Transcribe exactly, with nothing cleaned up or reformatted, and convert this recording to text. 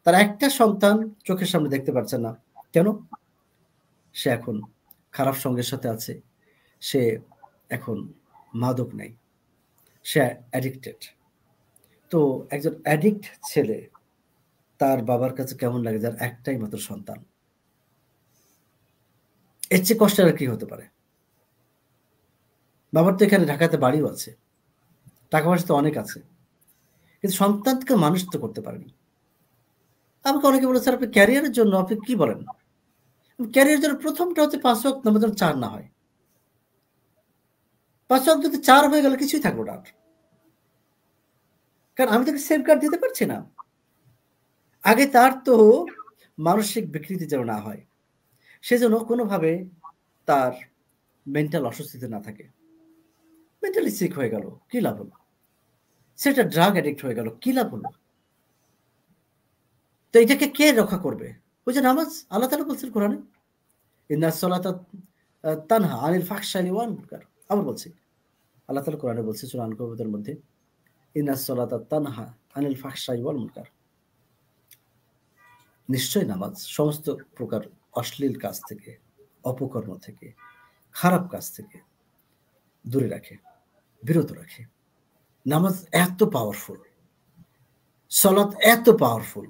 তার একটা সন্তান চোখের সামনে দেখতে পারছে না। কেন? সে এখন খারাপ সঙ্গের সাথে আছে। সে এখন মাদক নেয়। সে অ্যাডিক্টেড। তো একজন অ্যাডিক্ট ছেলে তার বাবার কাছে কেমন লাগে যার একটাই মাত্র সন্তান? এর চেয়ে কষ্টের আর কি হতে পারে? বাবার তো এখানে ঢাকাতে বাড়িও আছে। টাকা-পয়সা তো অনেক আছে। কিন্তু সন্তানকে মানুষ তো করতে পারেনি। আমাকে অনেকে বলে, "স্যার আপনি ক্যারিয়ারের জন্য আপনি কি বলেন?" ক্যারিয়ারের জন্য প্রথম টা হচ্ছে পাঁচ ওয়াক্ত নামাজ যেন চার না হয়। পাঁচ ওয়াক্ত যদি চার হয়ে গেলে কিছুই থাকলো না আর। কারণ আমি তাকে সেফগার্ড দিতে পারছি না। আগে তার তো মানসিক বিকৃতি যেন না হয়। সে যেন কোনোভাবে তার মেন্টাল অস্বস্তিতে না থাকে। মেন্টালি সিক হয়ে গেল, কি লাভ হলো? সে একটা ড্রাগ অ্যাডিক্ট হয়ে গেল, কি লাভ হলো? তো এটাকে কে রক্ষা করবে? ওই যে নামাজ, আল্লাহ তাআলা বলছেন কোরআনে, "ইন্নাস সালাতা আ তানহা আনিল ফাহশাই ওয়াল মুনকার।" আবার বলছি। আল্লাহ তাআলা কোরআনে বলছে সূরা আনকাবুতের মধ্যে, "ইন্নাস সালাতা তানহা আনিল ফাহশাই ওয়াল মুনকার।" নিশ্চয়ই নামাজ সমস্ত প্রকার অশ্লীল কাজ থেকে, অপকর্ম থেকে, খারাপ কাজ থেকে দূরে রাখে, বিরত রাখে। নামাজ এত পাওয়ারফুল। সলাত এত পাওয়ারফুল।